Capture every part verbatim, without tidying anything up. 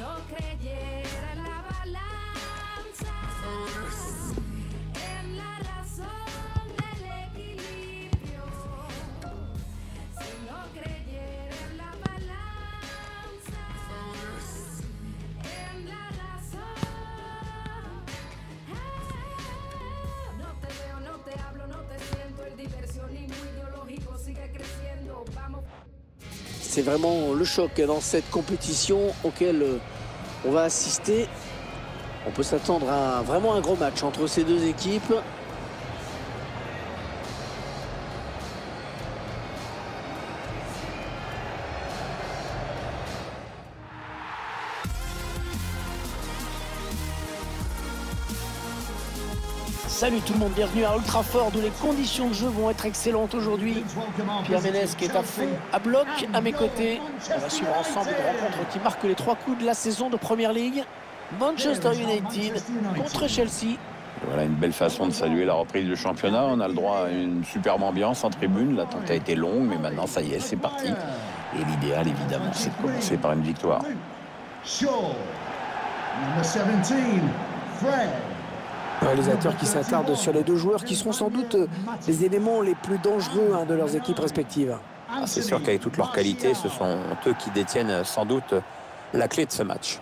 C'est vraiment le choc dans cette compétition auquel on va assister. On peut s'attendre à vraiment un gros match entre ces deux équipes. Salut tout le monde, bienvenue à Old Trafford où les conditions de jeu vont être excellentes aujourd'hui. Pierre Ménès qui est à fond, à bloc, à mes côtés. On va suivre ensemble une rencontre qui marque les trois coups de la saison de Premier League. Manchester United contre Chelsea. Voilà une belle façon de saluer la reprise du championnat. On a le droit à une superbe ambiance en tribune. L'attente a été longue, mais maintenant ça y est, c'est parti. Et l'idéal évidemment, c'est de commencer par une victoire. Un réalisateur qui s'attarde sur les deux joueurs qui seront sans doute les éléments les plus dangereux hein, de leurs équipes respectives. Ah, c'est sûr qu'avec toute leur qualité, ce sont eux qui détiennent sans doute la clé de ce match.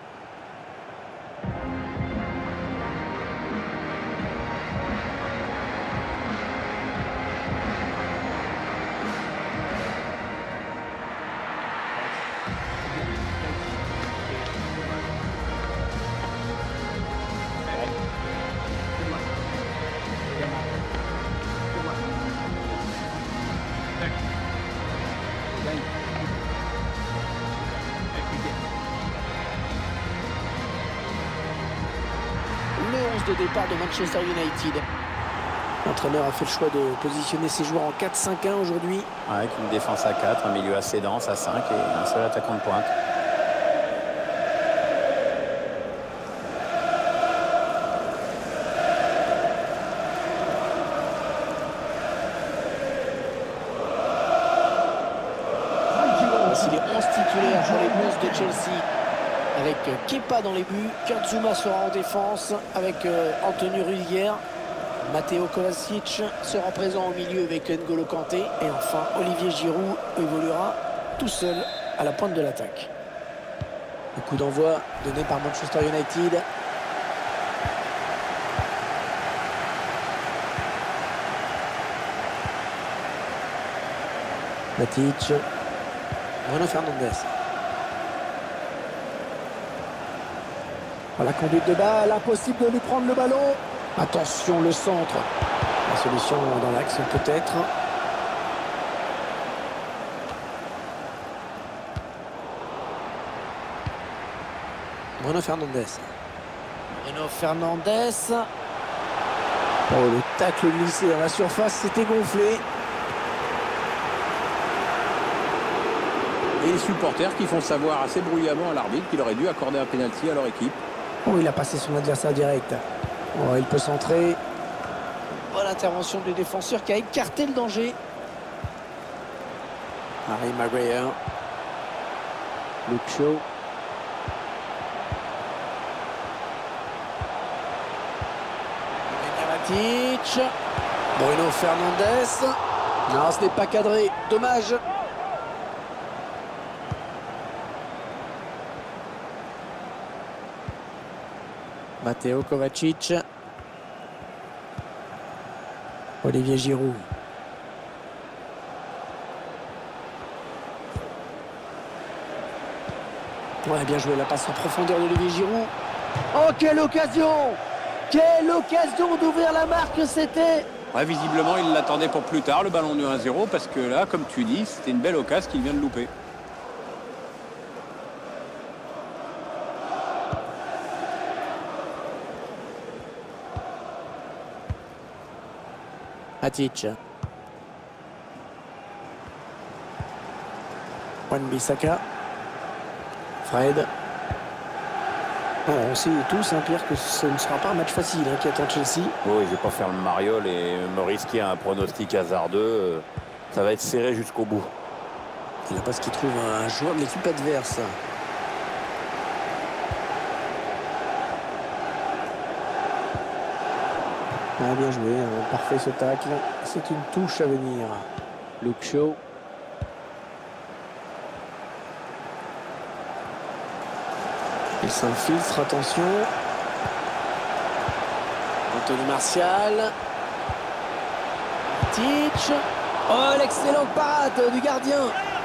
De départ de Manchester United. L'entraîneur a fait le choix de positionner ses joueurs en quatre cinq un aujourd'hui. Avec une défense à quatre, un milieu assez dense à cinq et un seul attaquant de pointe. Voici les onze titulaires pour les Blues de Chelsea. Avec Kepa dans les buts, Kurt Zouma sera en défense avec euh, Anthony Rudiger. Matteo Kovacic sera présent au milieu avec N'Golo Kanté. Et enfin, Olivier Giroud évoluera tout seul à la pointe de l'attaque. Le coup d'envoi donné par Manchester United. Matic. Bruno Fernandes. À la conduite de balle, impossible de lui prendre le ballon. Attention, le centre. La solution dans l'axe peut-être. Bruno Fernandes. Bruno Fernandes. Oh, le tacle glissé dans la surface, c'était gonflé. Et les supporters qui font savoir assez bruyamment à l'arbitre qu'il aurait dû accorder un pénalty à leur équipe. Oh, il a passé son adversaire direct. Oh, il peut centrer. Bonne intervention du défenseur qui a écarté le danger. Harry Maguire. Luke Shaw. Matic. Bruno Fernandes. Non, ce n'est pas cadré. Dommage. Matteo Kovacic. Olivier Giroud. Ouais, bien joué la passe en profondeur d'Olivier Giroud. Oh, quelle occasion! Quelle occasion d'ouvrir la marque c'était! Ouais, visiblement, il l'attendait pour plus tard, le ballon de un zéro, parce que là, comme tu dis, c'était une belle occasion qu'il vient de louper. Matic. Wan-Bissaka. Fred. Oh, on sait tous, hein, Pierre, que ce ne sera pas un match facile hein, qui attend Chelsea. Oui, je ne vais pas faire le mariole et me risquer un pronostic hasardeux. Ça va être serré jusqu'au bout. Il n'a pas ce qu'il trouve un joueur de l'équipe adverse. Ah, bien joué, hein, parfait ce tacle. C'est une touche à venir. Luke Shaw. Il s'infiltre, attention. Anthony Martial. Titch. Oh, l'excellente parade du gardien.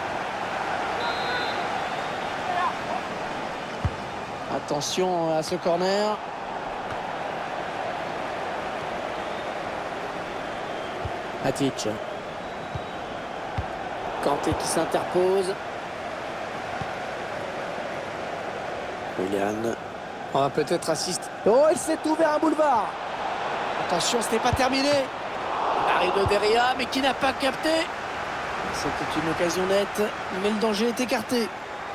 Attention à ce corner. Matic. Kanté qui s'interpose. Willian. On va peut-être assister. Oh, il s'est ouvert un boulevard. Attention, ce n'est pas terminé. Arrive de Derria, mais qui n'a pas capté. C'était une occasion nette, mais le danger est écarté.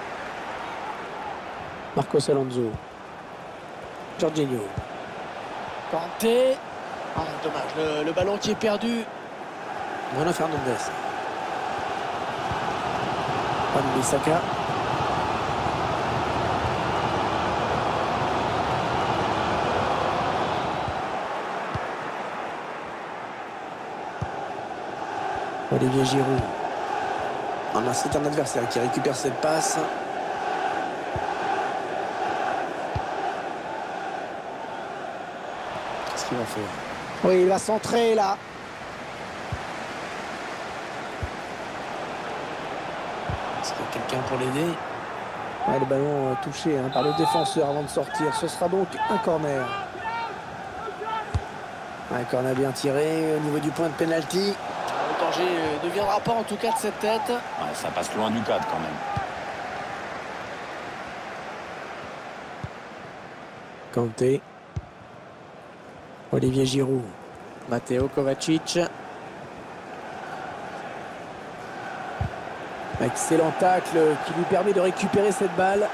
Marcos Alonso. Jorginho. Kanté. Ah, dommage, le, le ballon qui est perdu. Bruno Fernandes. Wan-Bissaka. Olivier Giroud. Ah, c'est un adversaire qui récupère cette passe. Qu'est-ce qu'il va faire? Oui, il va centrer là. Est-ce qu'il y a quelqu'un pour l'aider? Ouais, le ballon touché hein, par le défenseur avant de sortir. Ce sera donc un corner. Un corner bien tiré au niveau du point de pénalty. Le danger ne viendra pas en tout cas de cette tête. Ouais, ça passe loin du cadre quand même. Kanté. Olivier Giroud. Mateo Kovacic. Excellent tacle qui lui permet de récupérer cette balle.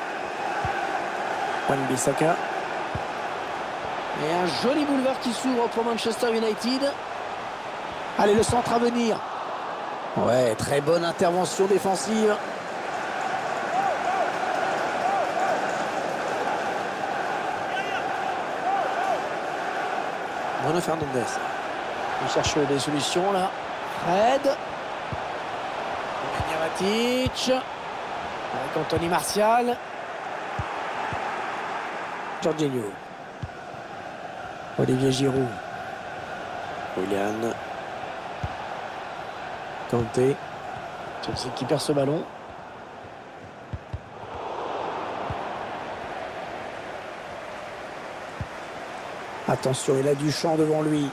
Wan-Bissaka. Et un joli boulevard qui s'ouvre pour Manchester United. Allez, le centre à venir. Ouais, très bonne intervention défensive. Bruno Fernandes. Il cherche des solutions là. Fred. Matic. Avec Anthony Martial. Jorginho. Olivier Giroud. Willian. Kanté. Chelsea qui perd ce ballon. Attention, il a du champ devant lui.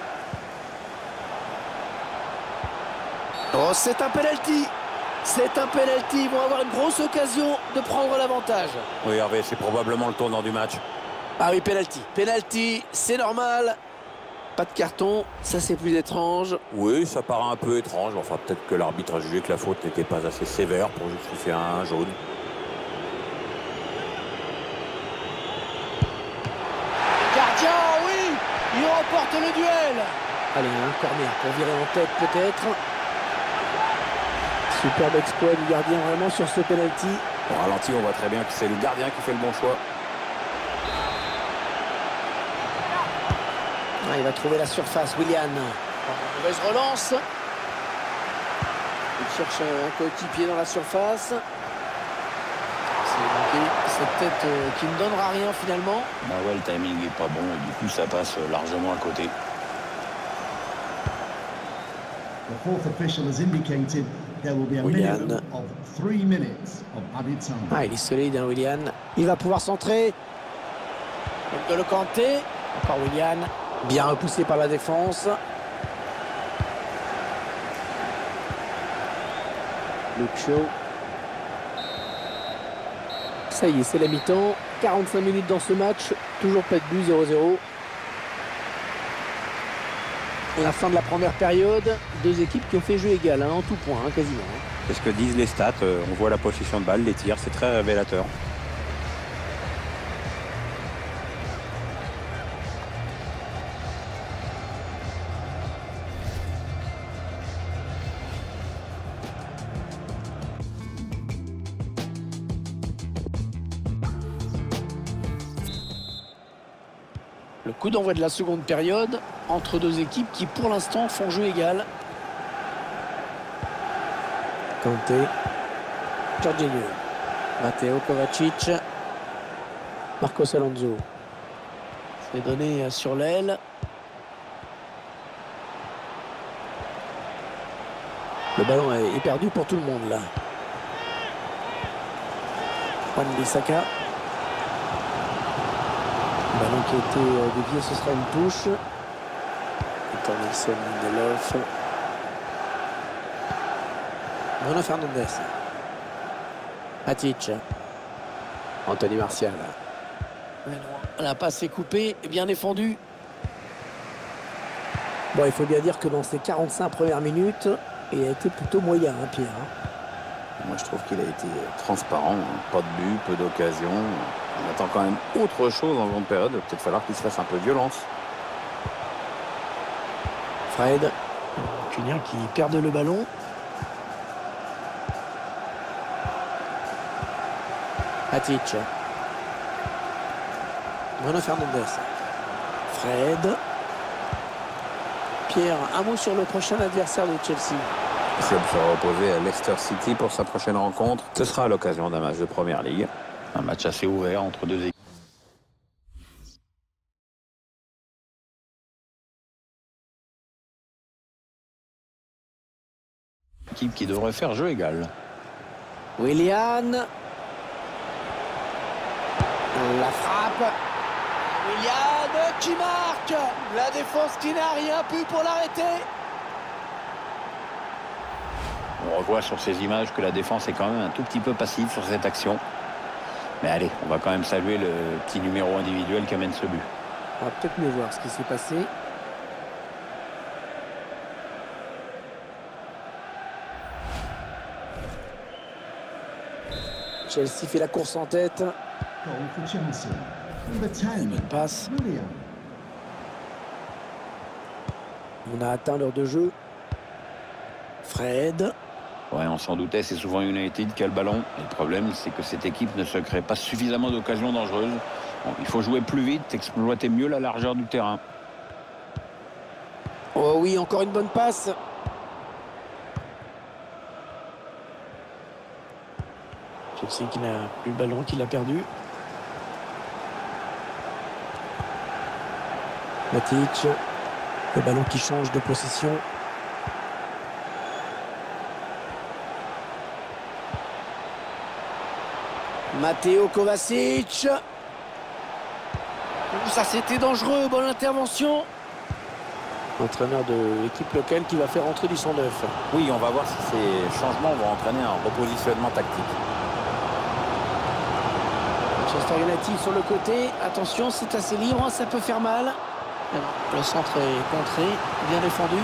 Oh, c'est un penalty. C'est un penalty. Ils vont avoir une grosse occasion de prendre l'avantage. Oui, Hervé, c'est probablement le tournant du match. Ah oui, penalty. Penalty, c'est normal. Pas de carton, ça c'est plus étrange. Oui, ça paraît un peu étrange. Enfin, peut-être que l'arbitre a jugé que la faute n'était pas assez sévère pour justifier un jaune. Gardien, oui, il remporte le duel. Allez, un corner pour virer en tête peut-être. Superbe exploit du gardien vraiment sur ce penalty. Au ralenti, on voit très bien que c'est le gardien qui fait le bon choix. Ah, il va trouver la surface, Willian. Mauvaise relance. Il cherche un coéquipier dans la surface. C'est manqué. Cette tête euh, qui ne donnera rien finalement. Bah ouais, le timing est pas bon et du coup ça passe largement à côté. The fourth official has indicated there will be a Willian. minimum of three minutes of added time. Ah, il est solide, hein, Willian. Il va pouvoir centrer. De le Kanté. Encore Willian. Bien repoussé par la défense. Luke Shaw. Ça y est, c'est la mi-temps. quarante-cinq minutes dans ce match. Toujours pas de but, zéro zéro. La fin de la première période. Deux équipes qui ont fait jeu égal, hein, en tout point, hein, quasiment. C'est ce que disent les stats. On voit la possession de balle, les tirs, c'est très révélateur. Le coup d'envoi de la seconde période entre deux équipes qui pour l'instant font jeu égal. Kanté, Jorginho, Matteo Kovacic, Marcos Alonso. C'est donné sur l'aile. Le ballon est perdu pour tout le monde là. Wan-Bissaka. Le ballon qui a été dévié, ce sera une touche. Victor Nelson Lindelof. Bruno Fernandes. Matic. Anthony Martial. La passe est coupée, bien défendue. Bon, il faut bien dire que dans ces quarante-cinq premières minutes, il a été plutôt moyen, hein, Pierre. Moi, je trouve qu'il a été transparent. Pas de but, peu d'occasions. On attend quand même autre chose en seconde période. Il va peut-être falloir qu'il se fasse un peu violence. Fred. Cunha qui perd le ballon. Matic. Bruno Fernandes. Fred. Pierre, un mot sur le prochain adversaire de Chelsea. Le club sera opposé à Leicester City pour sa prochaine rencontre. Ce sera à l'occasion d'un match de Première Ligue. Un match assez ouvert entre deux équipes. Équipe qui devrait faire jeu égal. Willian. La frappe. Willian qui marque. La défense qui n'a rien pu pour l'arrêter. On revoit sur ces images que la défense est quand même un tout petit peu passive sur cette action. Mais allez, on va quand même saluer le petit numéro individuel qui amène ce but. On va peut-être mieux voir ce qui s'est passé. Chelsea fait la course en tête. Goal for Chelsea. Number ten. Bonne passe. Willian. On a atteint l'heure de jeu. Fred. Ouais, on s'en doutait, c'est souvent United qui a le ballon. Et le problème, c'est que cette équipe ne se crée pas suffisamment d'occasions dangereuses. Bon, il faut jouer plus vite, exploiter mieux la largeur du terrain. Oh oui, encore une bonne passe. Chelsea qui n'a plus le ballon, qui l'a perdu. Matic. Le ballon qui change de possession. Matteo Kovacic. Ça c'était dangereux, bonne intervention. Entraîneur de l'équipe locale qui va faire entrer du cent neuf. Oui, on va voir si ces changements vont entraîner un repositionnement tactique. Manchester United sur le côté. Attention, c'est assez libre, ça peut faire mal. Le centre est contré, bien défendu.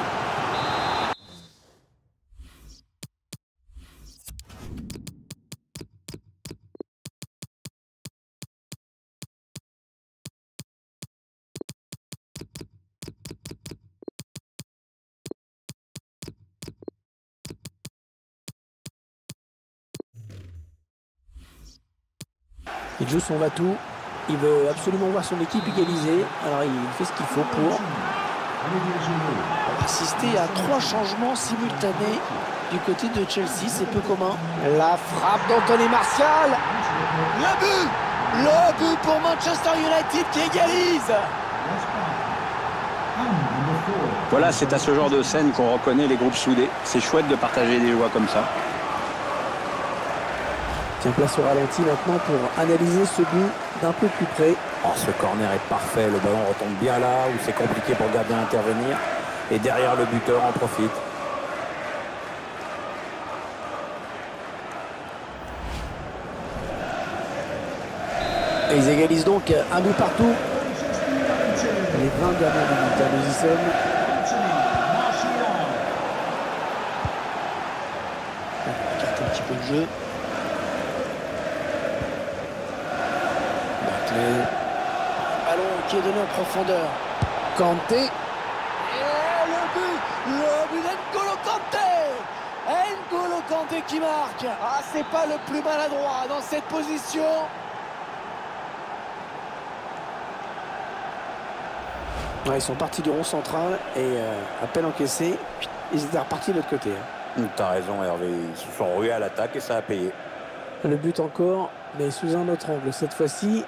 Il joue son va-tout. Il veut absolument voir son équipe égaliser. Alors il fait ce qu'il faut pour assister à trois changements simultanés du côté de Chelsea. C'est peu commun. La frappe d'Anthony Martial. Le but. Le but pour Manchester United qui égalise. Voilà, c'est à ce genre de scène qu'on reconnaît les groupes soudés. C'est chouette de partager des joies comme ça. Tiens, place au ralenti maintenant pour analyser ce but d'un peu plus près. Oh, ce corner est parfait, le ballon retombe bien là où c'est compliqué pour le gardien d'intervenir. Et derrière, le buteur en profite. Et ils égalisent donc un but partout. Les vingt dernières minutes, nous y sommes. On écarte un petit peu le jeu. Ballon qui est donné en profondeur. Kanté. Et le but. Le but d'N'Golo Kanté. N'Golo Kanté qui marque. Ah, c'est pas le plus maladroit dans cette position. Ouais, ils sont partis du rond central et euh, à peine encaissés, ils étaient repartis de l'autre côté. Hein. T'as raison Hervé, ils se sont rués à l'attaque et ça a payé. Le but encore, mais sous un autre angle cette fois-ci.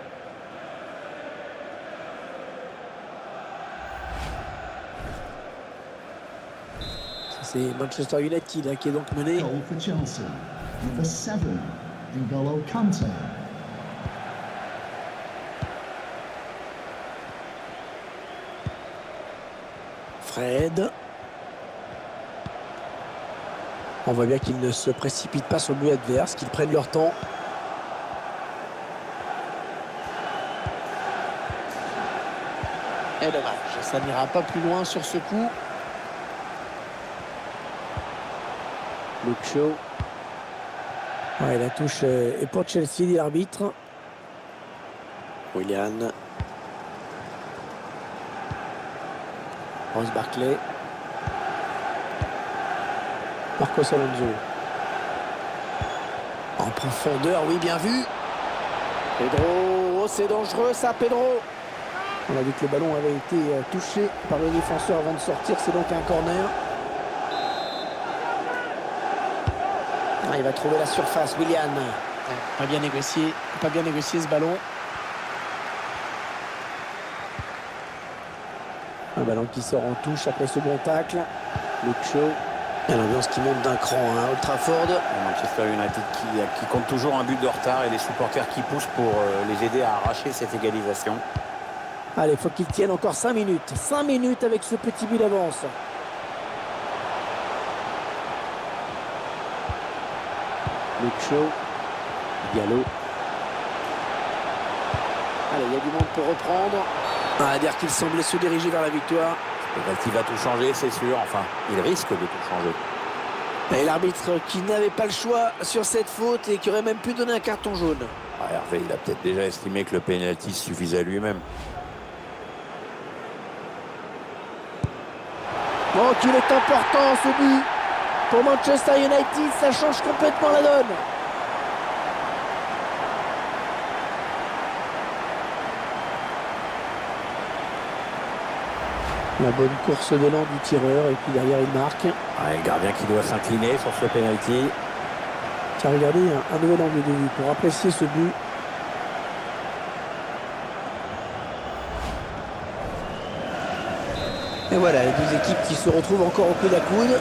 C'est Manchester United hein, qui est donc mené. Goal for Chelsea. Number seven, N'Golo Kante. Fred. On voit bien qu'ils ne se précipitent pas sur le but adverse, qu'ils prennent leur temps. Et dommage, ça n'ira pas plus loin sur ce coup. Luke Shaw. Ouais, la touche est pour Chelsea, dit l'arbitre. Willian. Ross Barkley. Marcos Alonso. En profondeur, oui, bien vu. Pedro, oh, c'est dangereux ça, Pedro. On a vu que le ballon avait été touché par le défenseur avant de sortir, c'est donc un corner. Ah, il va trouver la surface, Willian. Pas bien négocié, pas bien négocié ce ballon. Un ballon qui sort en touche après ce bon tacle. Luke Shaw. Et l'ambiance qui monte d'un cran à hein, Old Trafford. Manchester United qui, qui compte toujours un but de retard et les supporters qui poussent pour euh, les aider à arracher cette égalisation. Allez, il faut qu'ils tiennent encore cinq minutes. cinq minutes avec ce petit but d'avance. Luke Shaw. Diallo. Allez, il y a du monde pour reprendre. À dire qu'il semblait se diriger vers la victoire. Il va tout changer, c'est sûr. Enfin, il risque de tout changer. Et l'arbitre qui n'avait pas le choix sur cette faute et qui aurait même pu donner un carton jaune. Ah, Hervé, il a peut-être déjà estimé que le pénalty suffisait à lui-même. Oh, qu'il est important ce but. Pour Manchester United, ça change complètement la donne. La bonne course d'élan du tireur et puis derrière il marque. Ah, le gardien qui doit s'incliner sur ce pénalty. Tiens, regardez, un, un nouvel angle de vue pour apprécier ce but. Et voilà, les deux équipes qui se retrouvent encore au coude à coude.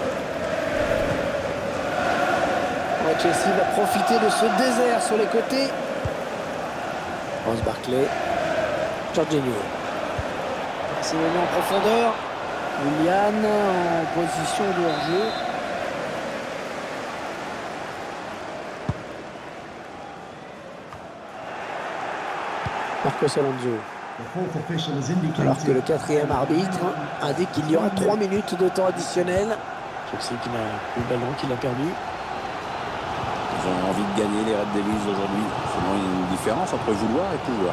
Ouais, Chelsea va profiter de ce désert sur les côtés. Ross Barkley. Jorginho. C'est mené en profondeur. Willian en position de hors-jeu. Marcos Alonso. Alors que le quatrième arbitre indique qu'il y aura trois minutes de temps additionnel. Chelsea qui n'a plus le ballon, qui l'a perdu. Ils ont envie de gagner les Red Devils aujourd'hui. Seulement il y a une différence entre vouloir et pouvoir.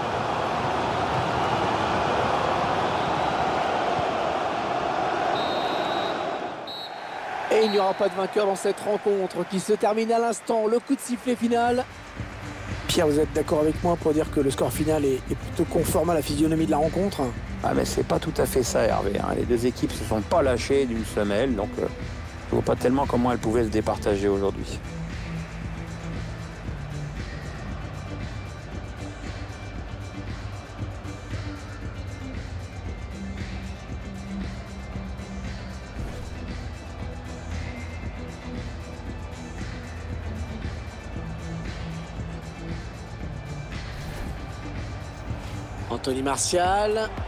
Et il n'y aura pas de vainqueur dans cette rencontre qui se termine à l'instant. Le coup de sifflet final. Pierre, vous êtes d'accord avec moi pour dire que le score final est, est plutôt conforme à la physionomie de la rencontre? Ah mais c'est pas tout à fait ça Hervé. Hein. Les deux équipes se sont pas lâchées d'une semelle, donc euh, je vois pas tellement comment elles pouvaient se départager aujourd'hui. Anthony Martial.